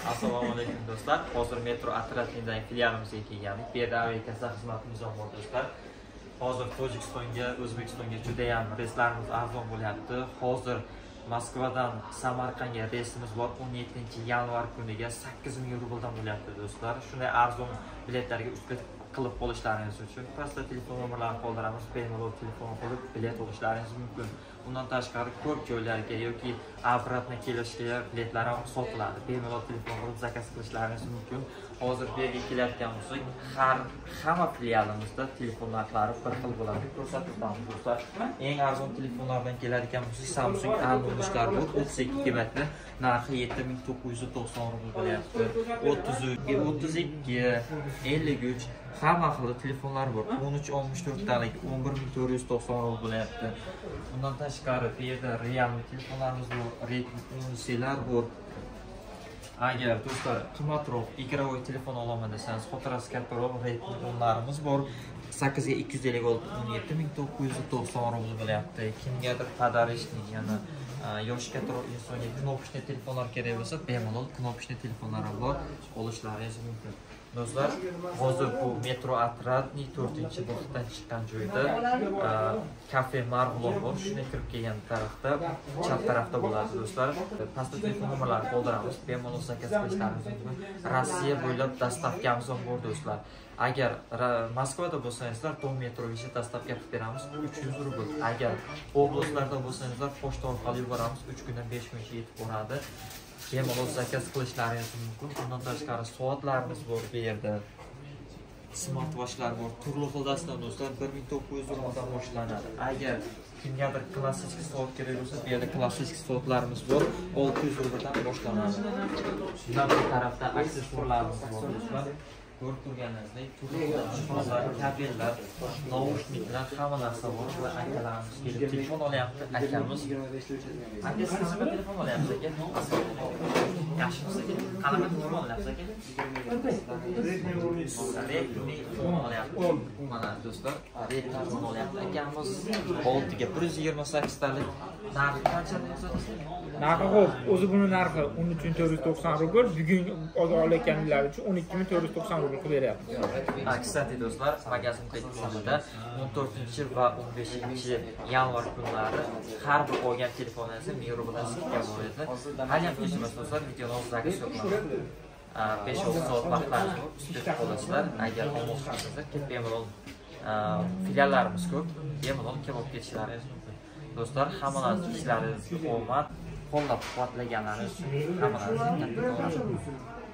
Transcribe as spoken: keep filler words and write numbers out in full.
Assalomu alaykum do'stlar. Hozir Metro Atratnidagi filialimizga kelgandik. Bu yerda aviakassa xizmatimiz bor do'stlar. Hozir Tojikistonga, O'zbekistonga juda ham reyslarimiz arzon bo'lyapti. Hozir Moskvadan Samarqandga reysimiz bor. o'n yettinchi yanvar kuniga sakkiz ming rubldan bo'lyapti do'stlar. Shunday arzon biletlarga ustilik qilib qolishlaringiz uchun pastda telefon nomerlarini qoldiramiz. Bemalol telefon qilib bilet olishlaringiz mumkin. Undan tashqari ko'p joylarga yoki обратно kelishga biletlar ham sotiladi. Bemalol telefon qilib zakaz qilishlaringiz mumkin. Hozir bu yerga kelayotgan bo'lsak, har hamma filialimizda telefon narxlari bir xil bo'ladi. Ko'rsatib o'tamiz do'stlar. Eng arzon telefonlardan keladigan bo'lsak, Samsung A no'nishlar bu o'ttiz ikki gigabaytli narxi yetti ming to'qqiz yuz to'qson rubl bo'lyapti. o'ttiz uch, o'ttiz ikki, ellik uch hamma xil telefonlar bor. o'n uch oltmish to'rt talik o'n bir ming to'rt yuz to'qson rubl bo'lyapti. Bundan tashqari bu yerda Realme telefonlarimiz bor, Redmi o'n C'lar bor. Agar do'stlar qimmatroq игровой telefon olaman desangiz, xotirasi kattaroq Redmi o'nlarimiz bor. sakkiz ga ikki yuz ellik olti o'n yetti ming to'qqiz yuz to'qson rubl bo'lyapti. Kimgadir padarishning, yana yoshi kattaroq insonga knopочный telefonlar kerak bo'lsa, bemalol knopочный telefonlar ham bor, olishlaringiz mumkin. Do'stlar, hozir bu Metro Atratniy to'rtinchi bog'dan chiqqan joyda kafe Marg'ilon bor. Shuni kirib kelgan tarafda, chap tarafda bo'ladi do'stlar. Pastda telefon nomerlarini qoldiramiz. Bemalol zakaz qilishlaringiz mumkin. Rossiya bo'ylab dastavkamiz ham bor do'stlar. Agar Moskvada bo'lsangizlar, to metrogacha dastavka qilib beramiz, uch yuz rubl. Agar oblastlarda bo'lsangizlar, pochta orqali yuboramiz, uch kundan besh kungacha yetib boradi. Bemalol zakaz qilishlaringiz mumkin. Bundan tashqari soatlarimiz bor bu yerda. Smartwatchlar bor. Turli xil dastan do'stlar bir ming to'qqiz yuz rubldan boshlanadi. Agar kimgadir klassik soat kerak bo'lsa, bu yerda klassik soatlarimiz bor, olti yuz rubldan boshlanadi. Bundan bu tarafda aksessuarlarimiz bor do'stlar. Ko'rib turganingizdek, turli xil kabellar, naushniklar, hamma narsa bor va akalarimiz kelib telefon olyapti. Akamiz aka qanaqa telefon olyapsiz aka? Yaxshimisiz aka? Qanaqa telefon olyapsiz aka? Redmi o'n olyapti. Mana do'stlar, Redmi o'n olyapti. Akamiz oltiga bir yuz yigirma sakkiz talik. Narxi qancha bo'lsa? Narxi xo'p, o'zi buni narxi o'n uch ming to'rt yuz to'qson rubl, bugun olayotganlar uchun o'n ikki ming to'rt yuz to'qson rubl qilib beryapti. Kстати, do'stlar, magazin taqdimotida o'n to'rtinchi va o'n beshinchi yanvar kunlari har bir olgan telefoningizni ming rubldan skidka bor edi. Hali ham kechirmas do'stlar, videoni zakaz yo'qman. besh olti soat vaqtlaringiz bor, ustida qolasizlar. Agar olmoqchisizlar, kelib bemalol filiallarimiz ko'p, bemalol kelib olib ketishlaringiz mumkin. Do'stlar, hammalaringiz ishlaringizga omad, qo'llab-quvvatlaganlaringiz uchun hammalaringizga katta rahmat.